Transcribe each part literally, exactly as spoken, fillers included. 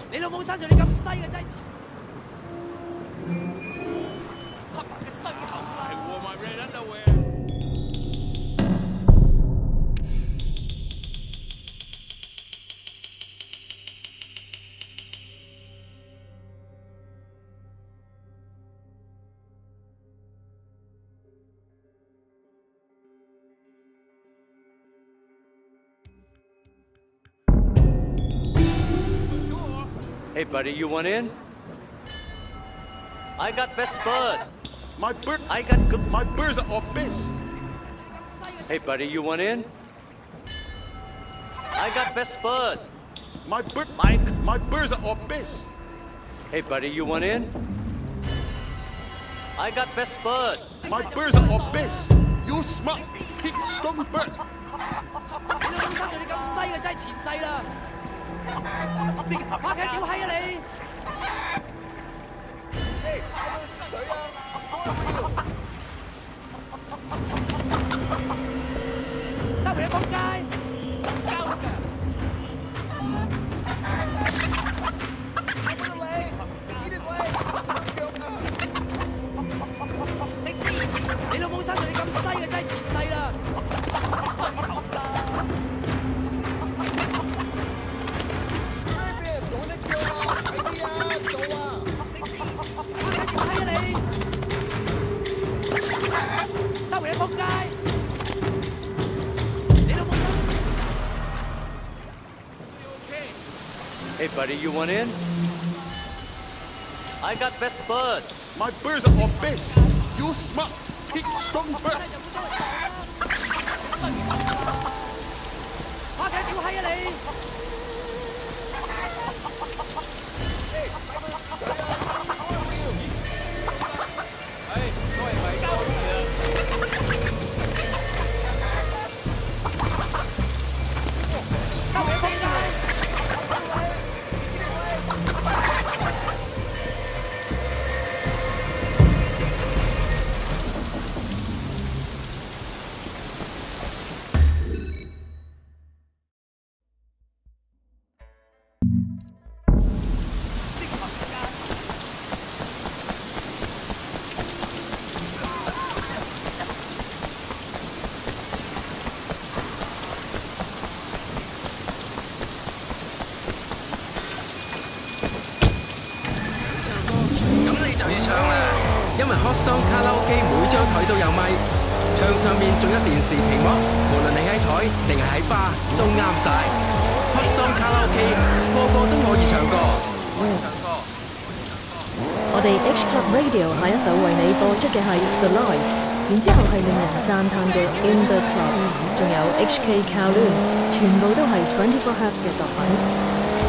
你老母生在你咁西嘅真係黐。黑埋嘅西口啦！ Hey, buddy, you want in? I got best bird. My bird. I got good. My birds are all best. Hey, buddy, you want in? I got best bird. My bird. Mike. My birds are all best. Hey, buddy, you want in? I got best bird. My birds are all best. You smart, big, strong bird. 你老母生在你咁西嘅真係前世啦！ 拍劇屌閪啊你！收皮你仆街！交㗎！你知你老母生在你咁西嘅真係前世啦！ Hey, buddy, you want in? I got best bird. My birds are all best. You smart, big, strong bird. 拍劇屌閪啊你！ 因為 Hot Song 卡拉 OK 每張台都有咪，牆上面仲有電視屏幕，無論你喺台定係喺吧都啱晒。Hot Song 卡拉 OK 個個都可以唱歌。 我哋 H Club Radio 下一首為你播出嘅係 The Live， 然之後係令人讚歎嘅 In the Club， 仲有 H K Kowloon， 全部都係 twenty-four hertz 嘅作品。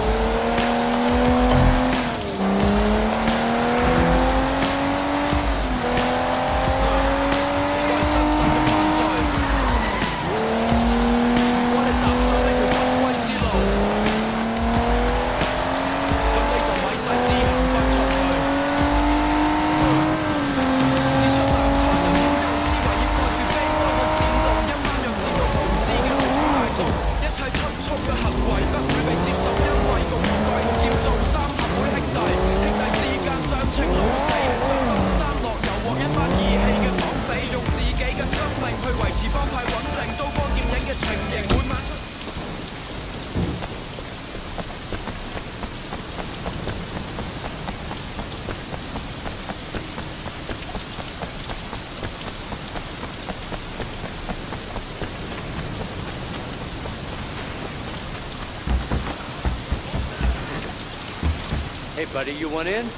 Hey, buddy, you want in?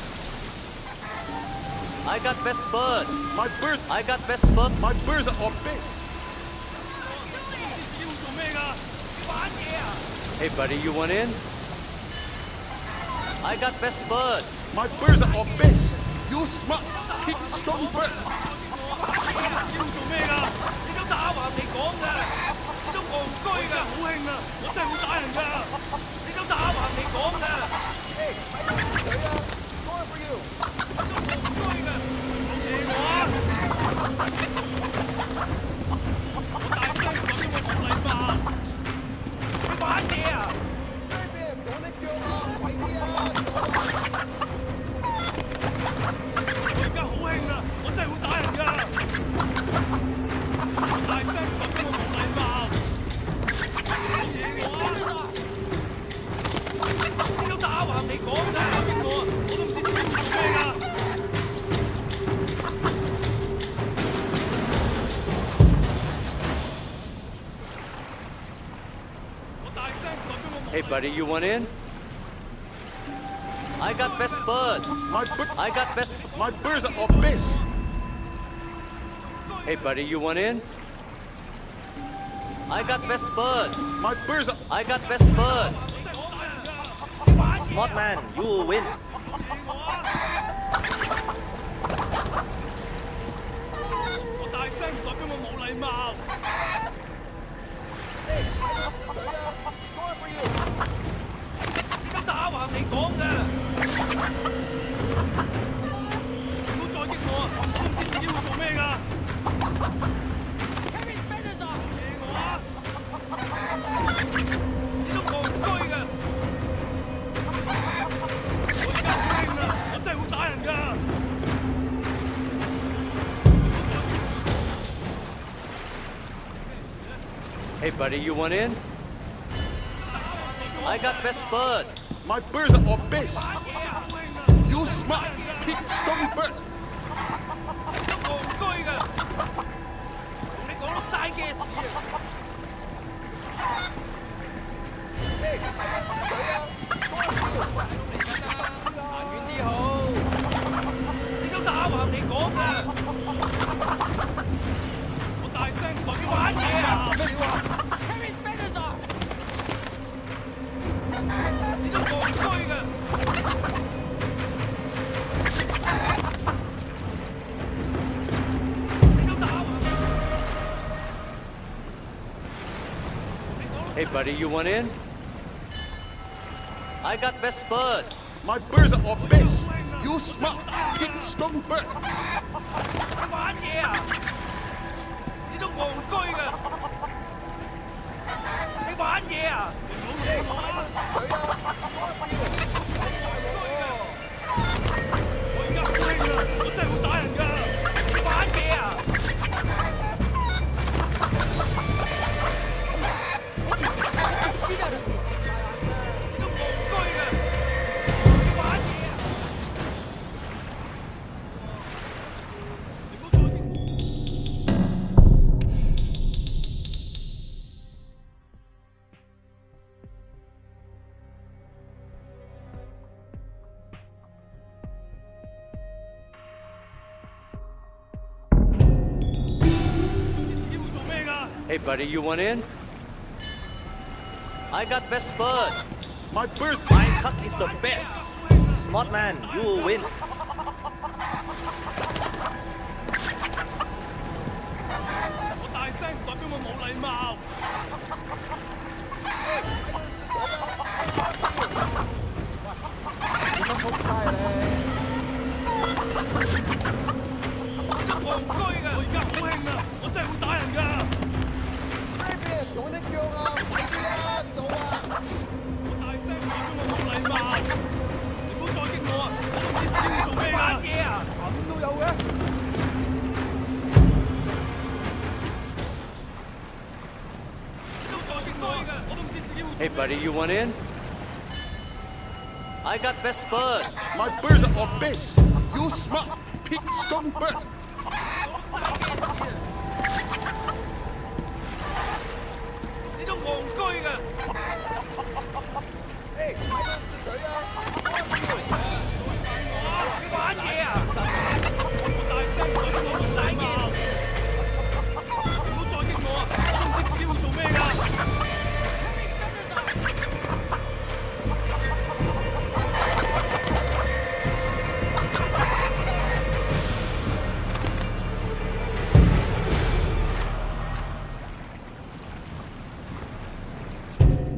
I got best bird. My bird. I got best bird. My birds are all best. Hey, buddy, you want in? I got best bird. My birds are all best. You smart, big, strong bird. 要做咩㗎？你都打橫嚟講㗎，你都戇居㗎，好興啊！我真係會打人㗎，你都打橫嚟講㗎。玩嘢啊！ 你講㗎，再激我啊！我都唔知自己會做咩㗎。我大聲代表我冇。 Hey, buddy, you want in? I got best bud. My bu- I got best. my birds are best. Hey, buddy, you want in? I got best bud. My birds are I got best bud. 我真係好打人㗎。 Smart man, you will win. 我大聲唔代表我冇禮貌。而家打橫嚟講㗎，唔好再激我啊！我都唔知自己會做咩㗎。嘢我啊！你都戇居㗎！我而家好興啊！我真係會打人㗎！ Hey, buddy, you want in? I got best bud. my birds are best. You smart pig, stubborn bird. 都戇居㗎，同你講都嘥嘅事啊！行遠啲好，你都打橫嚟講㗎，我大聲唔代表玩嘢啊！咩料啊？你都戇居㗎。 Hey, buddy, you want in? I got best bud. My birds are best. You smart pig, stubborn bird. 你玩嘢啊！你都戇居㗎！你玩嘢啊！冇嘢我而家好興啊！我真係會打人㗎！你玩嘢啊！你都戇居㗎！你玩嘢啊！你唔好再激我。 Hey, buddy, you want in? I got best bud. My birds. My cut is the best. Smart man, you will win. 我大聲唔代表我冇禮貌。你都戇居㗎！我而家好興啊！我真係會打人㗎！我大聲唔代表我冇禮貌。你唔好再激我啊！我都唔知自己會做咩㗎！玩嘢啊！咁都有嘅。 Hey, buddy, you want in? I got best bud. My birds are best. You smart pig, stubborn bird. 你都戇居㗎！你玩嘢啊！我大聲唔代表我冇禮貌。你唔好再激我啊！我都唔知自己會做咩㗎！ My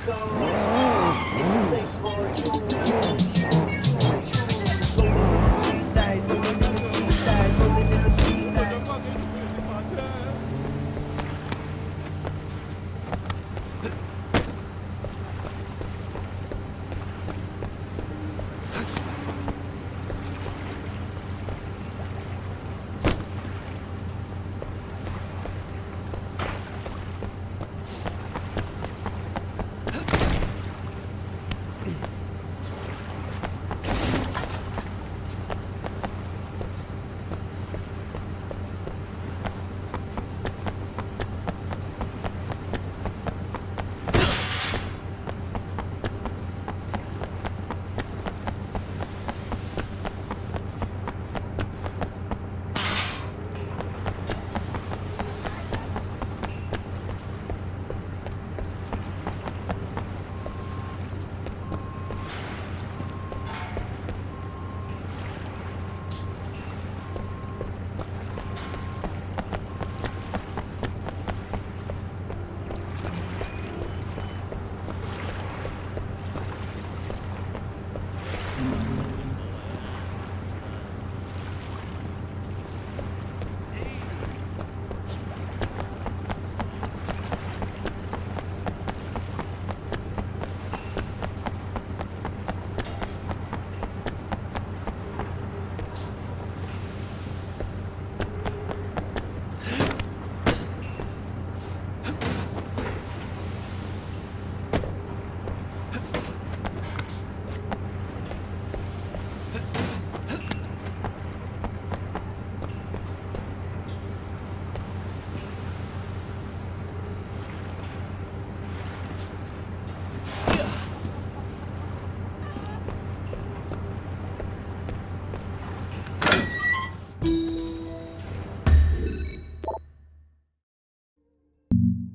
you